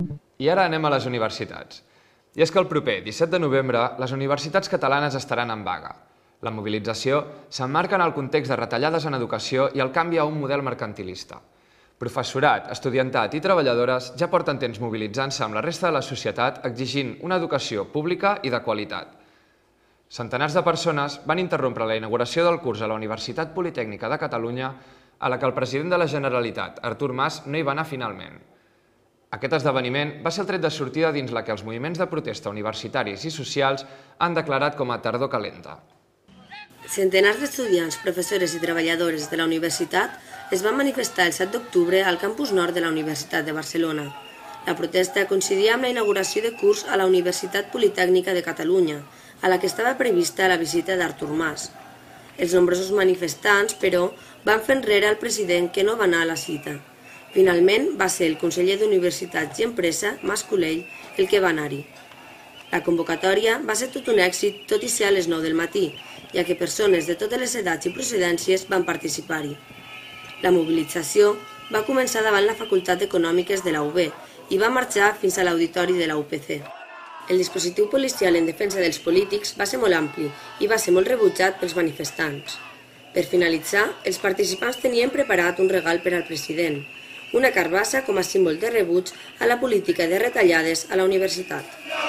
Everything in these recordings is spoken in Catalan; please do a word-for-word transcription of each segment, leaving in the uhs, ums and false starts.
I ara anem a les universitats. I és que el proper disset de novembre les universitats catalanes estaran en vaga. La mobilització s'emmarca en el context de retallades en educació i el canvi a un model mercantilista. Professorat, estudiantat i treballadores ja porten temps mobilitzant-se amb la resta de la societat exigint una educació pública i de qualitat. Centenars de persones van interrompre la inauguració del curs a la Universitat Politècnica de Catalunya, a la que el president de la Generalitat, Artur Mas, no hi va anar finalment. Aquest esdeveniment va ser el tret de sortida dins la que els moviments de protesta universitaris i socials han declarat com a tardor calenta. Centenars d'estudiants, professores i treballadores de la universitat es van manifestar el set d'octubre al campus nord de la Universitat de Barcelona. La protesta coincidia amb la inauguració de curs a la Universitat Politècnica de Catalunya, a la que estava prevista la visita d'Artur Mas. Els nombrosos manifestants, però, van fer enrere al president que no va anar a la cita. Finalment, va ser el conseller d'Universitats i Empresa, Mas Colell, el que va anar-hi. La convocatòria va ser tot un èxit, tot i ser a les nou del matí, ja que persones de totes les edats i procedències van participar-hi. La mobilització va començar davant la Facultat d'Econòmiques de la U B i va marxar fins a l'auditori de la U P C. El dispositiu policial en defensa dels polítics va ser molt ampli i va ser molt rebutjat pels manifestants. Per finalitzar, els participants tenien preparat un regal per al president, una carbassa com a símbol de rebuig a la política de retallades a la universitat.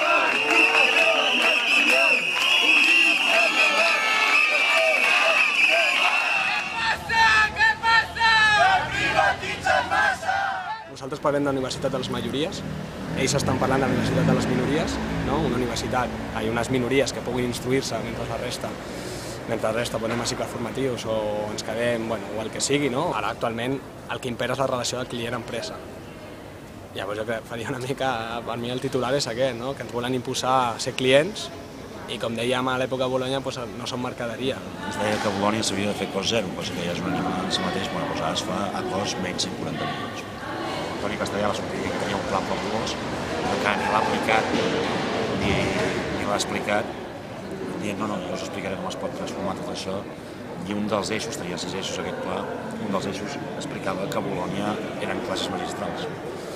Nosaltres parlem de la universitat de les majories, ells estan parlant de la universitat de les minories, no? Una universitat, hi ha unes minories que puguin instruir-se mentre la resta, mentre la resta podem a cicles formatius o ens quedem, bueno, o el que sigui, no? Ara actualment el que impera és la relació de client-empresa. Llavors jo faria una mica, per mi el titular és aquest, no? Que ens volen imposar ser clients i com dèiem a l'època de Bolonya doncs no són mercaderia. Es deia que Bolonya s'havia de fer cost zero, cosa que ja és un animal en si mateix, bueno, doncs ara es fa a cost menys cent quaranta milions. Toni Castellà va sortir que tenia un pla fabulós, encara ni l'ha aplicat ni, ni l'ha explicat, dient no, no, jo us explicaré com es pot transformar tot això, i un dels eixos, tenia sis eixos aquest pla, un dels eixos explicava que a Bolonya eren classes magistrals.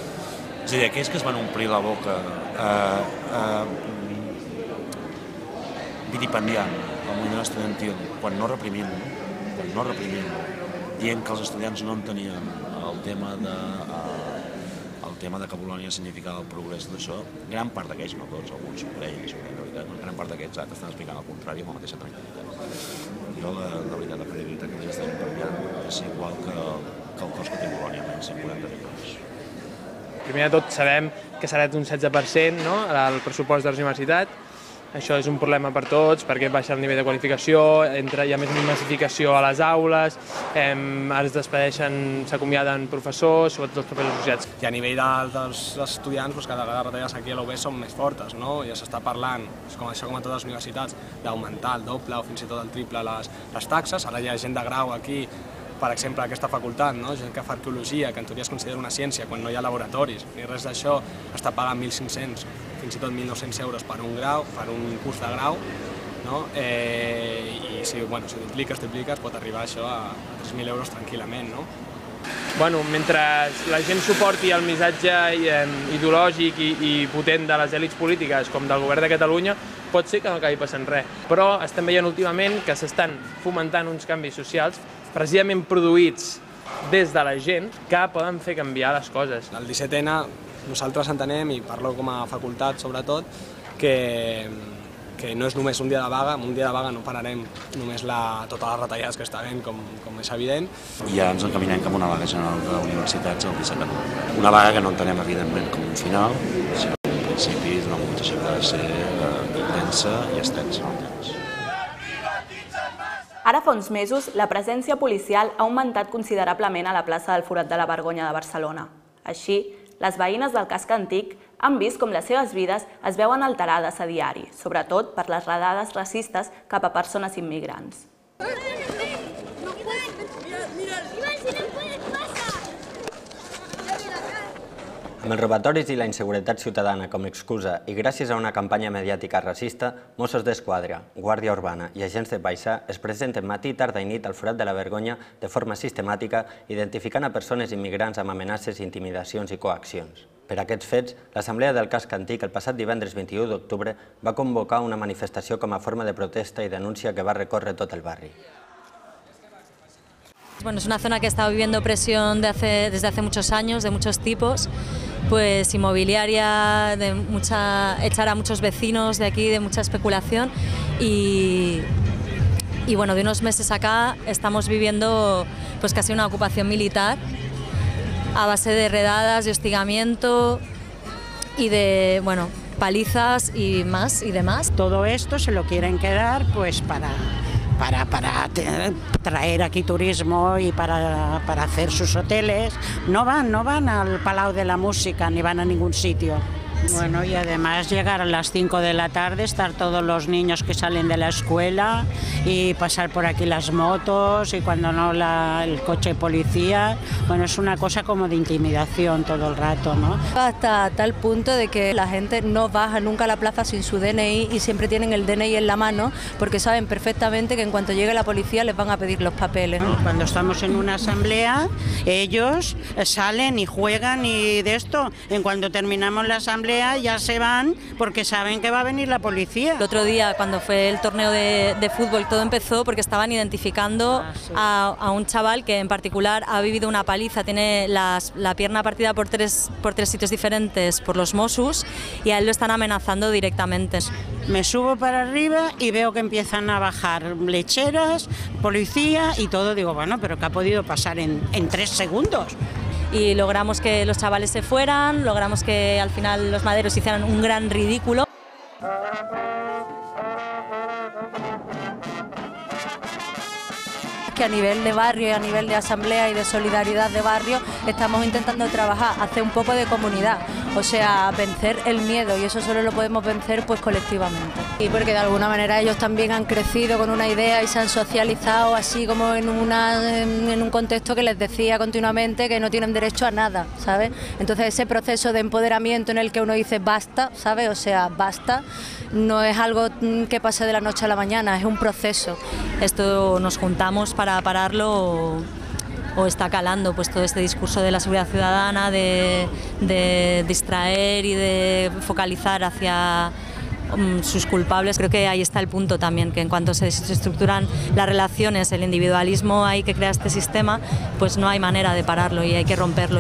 És a dir, aquells que es van omplir la boca eh, eh, vilipendiant el moviment estudiantil, quan no reprimint, quan no reprimint, dient que els estudiants no entenien el tema de, eh, el tema de que Bolonya significava el progrés d'això, gran part d'aquells, no tots, alguns d'ells, en realitat, gran part d'aquests ara t'estan explicant el contrari amb la mateixa tranquil·litat. Jo, la, la veritat, la credibilitat que ells estan canviant és igual que, que el cost que té Bolonya, menys cent quaranta milions. Primer de tot sabem que serà d'un setze per cent, no?, el pressupost de la universitat. Això és un problema per tots, perquè baixa el nivell de qualificació, entra, hi ha més massificació a les aules, eh, es despedeixen, s'acomiaden professors, sobretot els professors associats. I a nivell de, dels estudiants, doncs, cada vegada les retallades aquí a la U B són més fortes, no? Ja s'està parlant, com això com a totes les universitats, d'augmentar el doble o fins i tot el triple les, les taxes. Ara hi ha gent de grau aquí, per exemple, aquesta facultat, no? Gent que fa arqueologia, que en teoria es considera una ciència, quan no hi ha laboratoris ni res d'això, està pagant mil cinc-cents, fins i tot mil nou-cents euros per un grau, per un curs de grau, no? Eh, I si, bueno, si dupliques, tripliques, pot arribar això a tres mil euros tranquil·lament, no? Bueno, mentre la gent suporti el missatge eh, ideològic i, i potent de les èlits polítiques com del govern de Catalunya, pot ser que no acabi passant res. Però estem veient últimament que s'estan fomentant uns canvis socials precisament produïts des de la gent que poden fer canviar les coses. El disset ena nosaltres entenem, i parlo com a facultat sobretot, que, que no és només un dia de vaga, amb un dia de vaga no pararem només la, totes les retallades que està havent, com, com és evident. I ja ens encaminem cap a una vaga general de universitats el disset de novembre. Una vaga que no entenem evidentment com un final, sinó com un principi d'una mobilització que ha de ser eh, intensa i extensa. Ara fa uns mesos, la presència policial ha augmentat considerablement a la plaça del Forat de la Vergonya de Barcelona. Així, les veïnes del casc antic han vist com les seves vides es veuen alterades a diari, sobretot per les redades racistes cap a persones immigrants. Amb els robatoris i la inseguretat ciutadana com a excusa i gràcies a una campanya mediàtica racista, Mossos d'Esquadra, Guàrdia Urbana i agents de paisà es presenten matí, tarda i nit al Forat de la Vergonya de forma sistemàtica, identificant a persones immigrants amb amenaces, intimidacions i coaccions. Per aquests fets, l'Assemblea del Casc Antic el passat divendres vint-i-u d'octubre va convocar una manifestació com a forma de protesta i denúncia que va recórrer tot el barri. Bueno, es una zona que ha estado viviendo presión de hace, desde hace muchos años, de muchos tipos, pues inmobiliaria, de mucha, echar a muchos vecinos de aquí, de mucha especulación y, y bueno, de unos meses acá estamos viviendo pues casi una ocupación militar a base de redadas, de hostigamiento y de, bueno, palizas y más y demás. Todo esto se lo quieren quedar pues para, para, para traer aquí turismo y para, para hacer sus hoteles. No van, no van al Palau de la Música ni van a ningún sitio. Bueno, y además llegar a las cinco de la tarde, estar todos los niños que salen de la escuela y pasar por aquí las motos y cuando no la, el coche de policía. Bueno, es una cosa como de intimidación todo el rato, ¿no? Hasta tal punto de que la gente no baja nunca a la plaza sin su D N I y siempre tienen el D N I en la mano porque saben perfectamente que en cuanto llegue la policía les van a pedir los papeles. Cuando estamos en una asamblea, ellos salen y juegan y de esto, en cuanto terminamos la asamblea ya se van porque saben que va a venir la policía. El otro día, cuando fue el torneo de, de fútbol, todo empezó porque estaban identificando ah, sí. a, a un chaval que en particular ha vivido una paliza, tiene las, la pierna partida por tres, por tres sitios diferentes por los Mossos y a él lo están amenazando directamente. Me subo para arriba y veo que empiezan a bajar lecheras, policía y todo. Digo, bueno, pero ¿qué ha podido pasar en, en tres segundos? Y logramos que los chavales se fueran, logramos que al final los maderos hicieran un gran ridículo. Que a nivel de barrio y a nivel de asamblea y de solidaridad de barrio estamos intentando trabajar, hacer un poco de comunidad, o sea, vencer el miedo y eso solo lo podemos vencer pues colectivamente. Y porque de alguna manera ellos también han crecido con una idea y se han socializado así como en, una, en un contexto que les decía continuamente que no tienen derecho a nada, ¿sabes? Entonces ese proceso de empoderamiento en el que uno dice basta, ¿sabes? O sea, basta, no es algo que pase de la noche a la mañana, es un proceso. Esto nos juntamos para pararlo o, o está calando pues todo este discurso de la seguridad ciudadana, de, de distraer y de focalizar hacia um, sus culpables. Creo que ahí está el punto también, que en cuanto se desestructuran las relaciones, el individualismo ahí que crea este sistema, pues no hay manera de pararlo y hay que romperlo.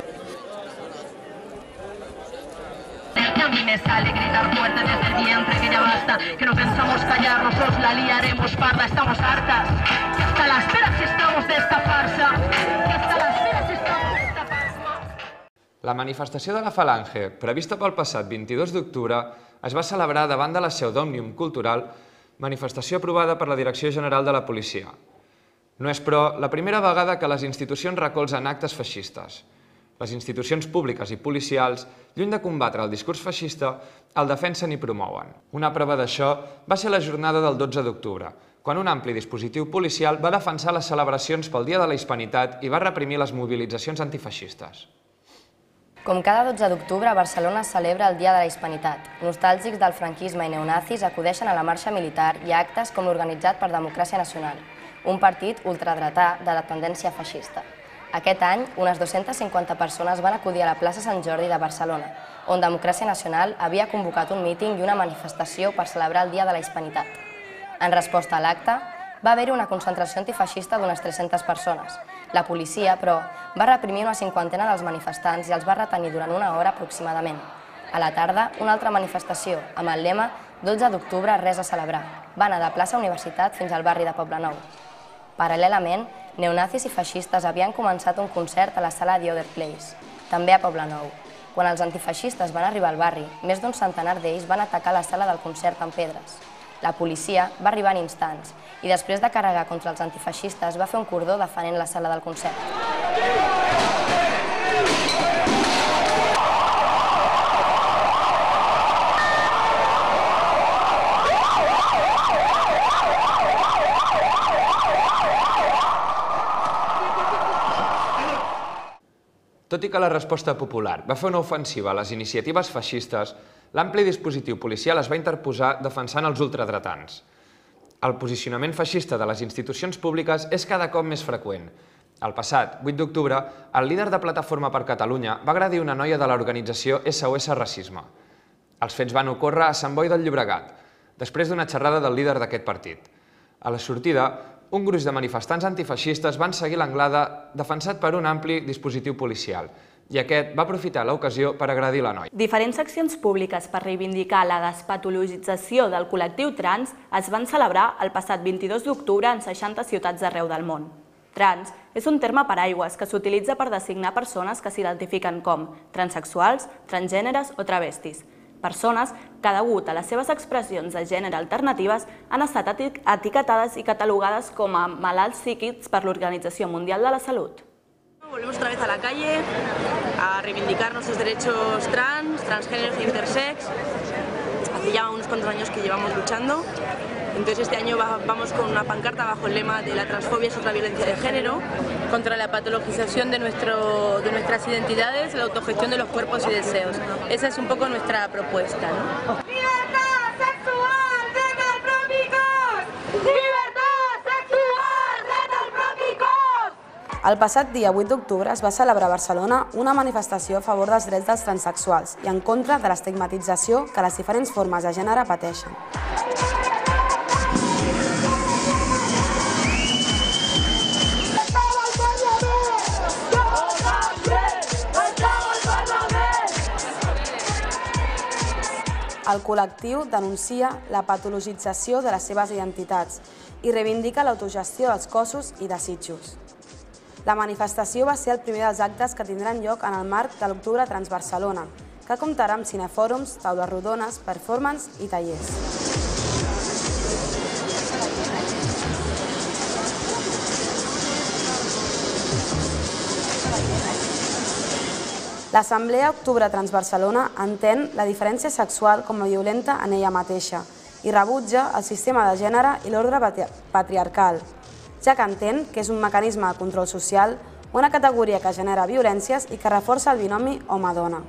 A mí me sale gritar fuerte desde el vientre que ya basta, que no pensamos callarnos, os la liaremos parda, estamos hartas, que hasta las peras estamos de esta farsa, que hasta las peras estamos de esta farsa. La manifestació de la Falange, prevista pel passat vint-i-dos d'octubre, es va celebrar davant de la seu d'Òmnium Cultural, manifestació aprovada per la Direcció General de la Policia. No és, però, la primera vegada que les institucions recolzen actes feixistes. Les institucions públiques i policials, lluny de combatre el discurs feixista, el defensen i promouen. Una prova d'això va ser la jornada del dotze d'octubre, quan un ampli dispositiu policial va defensar les celebracions pel Dia de la Hispanitat i va reprimir les mobilitzacions antifeixistes. Com cada dotze d'octubre, Barcelona celebra el Dia de la Hispanitat. Nostàlgics del franquisme i neonazis acudeixen a la marxa militar i a actes com l'organitzat per Democràcia Nacional, un partit ultradretà de la tendència feixista. Aquest any, unes dues-centes cinquanta persones van acudir a la plaça Sant Jordi de Barcelona, on Democràcia Nacional havia convocat un míting i una manifestació per celebrar el Dia de la Hispanitat. En resposta a l'acte, va haver-hi una concentració antifeixista d'unes tres-centes persones. La policia, però, va reprimir una cinquantena dels manifestants i els va retenir durant una hora aproximadament. A la tarda, una altra manifestació, amb el lema dotze d'octubre, res a celebrar. Va anar de plaça Universitat fins al barri de Poblenou. Paral·lelament, neonazis i feixistes havien començat un concert a la sala The Other Place, també a Poblenou. Quan els antifeixistes van arribar al barri, més d'un centenar d'ells van atacar la sala del concert amb pedres. La policia va arribar en instants i després de carregar contra els antifeixistes va fer un cordó defenent la sala del concert. Tot i que la resposta popular va fer una ofensiva a les iniciatives feixistes, l'ampli dispositiu policial es va interposar defensant els ultradretans. El posicionament feixista de les institucions públiques és cada cop més freqüent, El passat vuit d'octubre, el líder de Plataforma per Catalunya va agredir una noia de l'organització S O S Racisme. Els fets van ocórrer a Sant Boi del Llobregat, després d'una xerrada del líder d'aquest partit. A la sortida, un gruix de manifestants antifeixistes van seguir l'anglada defensat per un ampli dispositiu policial, i aquest va aprofitar l'ocasió per agredir la noia. Diferents accions públiques per reivindicar la despatologització del col·lectiu trans es van celebrar el passat vint-i-dos d'octubre en seixanta ciutats d'arreu del món. Trans és un terme paraigües que s'utilitza per designar persones que s'identifiquen com transexuals, transgèneres o travestis. Persones que, degut a les seves expressions de gènere alternatives, han estat etiquetades i catalogades com a malalts psíquics per l'Organització Mundial de la Salut. Volvemos otra vez a la calle a reivindicar nuestros derechos trans, transgéneros e intersex. Hace ya unos cuantos años que llevamos luchando. Entonces este año vamos con una pancarta bajo el lema de la transfobia es otra violencia de género, contra la patologización de, nuestro, de nuestras identidades, la autogestión de los cuerpos y deseos. Esa es un poco nuestra propuesta, ¿no? ¡Libertad sexual de Telpròmicos! ¡Libertad sexual de Telpròmicos! El passat dia vuit d'octubre es va celebrar a Barcelona una manifestació a favor dels drets dels transsexuals i en contra de l'estigmatització que les diferents formes de gènere pateixen. El col·lectiu denuncia la patologització de les seves identitats i reivindica l'autogestió dels cossos i desitjos. La manifestació va ser el primer dels actes que tindran lloc en el marc de l'Octubre Trans Barcelona, que comptarà amb cinefòrums, taules rodones, performance i tallers. L'Assemblea Octubre Trans Barcelona entén la diferència sexual com a violenta en ella mateixa i rebutja el sistema de gènere i l'ordre patriarcal, ja que entén que és un mecanisme de control social, una categoria que genera violències i que reforça el binomi home-dona.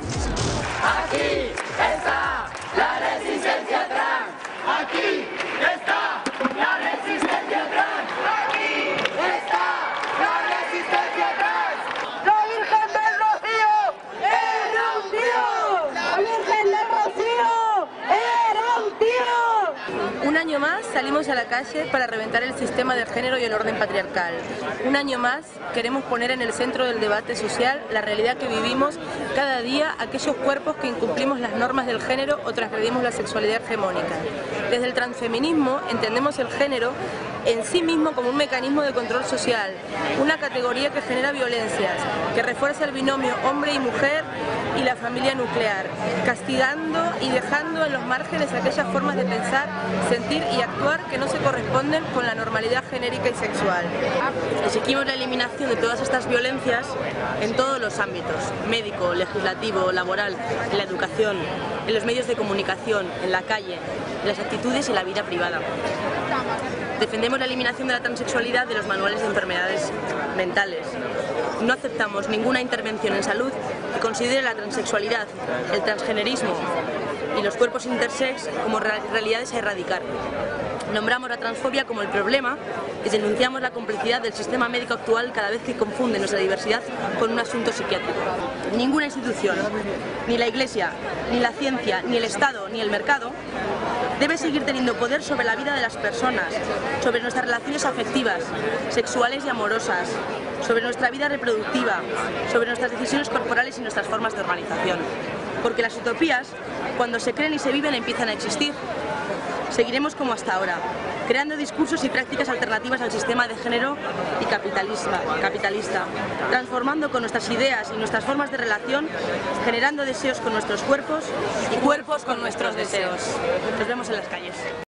Aquí está la resistencia trans. Aquí está la resistencia trans. Aquí está la resistencia trans. La Virgen del Rocío era un tío. La Virgen del Rocío era un tío. Un año más salimos a la calle para reventar el sistema de género y el orden patriarcal. Un año más queremos poner en el centro del debate social la realidad que vivimos cada día aquellos cuerpos que incumplimos las normas del género o transgredimos la sexualidad hegemónica. Desde el transfeminismo entendemos el género en sí mismo como un mecanismo de control social, una categoría que genera violencias, que refuerza el binomio hombre y mujer y la familia nuclear, castigando y dejando en los márgenes aquellas formas de pensar, sentir y actuar que no se corresponden con la normalidad genérica y sexual. Exigimos la eliminación de todas estas violencias en todos los ámbitos, médico, legislativo, laboral, en la educación, en los medios de comunicación, en la calle, en las actitudes y la vida privada. Defendemos la eliminación de la transexualidad de los manuales de enfermedades mentales. No aceptamos ninguna intervención en salud que considere la transexualidad, el transgenerismo y los cuerpos intersex como realidades a erradicar. Nombramos la transfobia como el problema y denunciamos la complicidad del sistema médico actual cada vez que confunde nuestra diversidad con un asunto psiquiátrico. Ninguna institución, ni la Iglesia, ni la ciencia, ni el Estado, ni el mercado, debe seguir teniendo poder sobre la vida de las personas, sobre nuestras relaciones afectivas, sexuales y amorosas, sobre nuestra vida reproductiva, sobre nuestras decisiones corporales y nuestras formas de organización. Porque las utopías, cuando se creen y se viven, empiezan a existir. Seguiremos como hasta ahora, creando discursos y prácticas alternativas al sistema de género y capitalista, transformando con nuestras ideas y nuestras formas de relación, generando deseos con nuestros cuerpos y cuerpos con nuestros deseos. Nos vemos en las calles.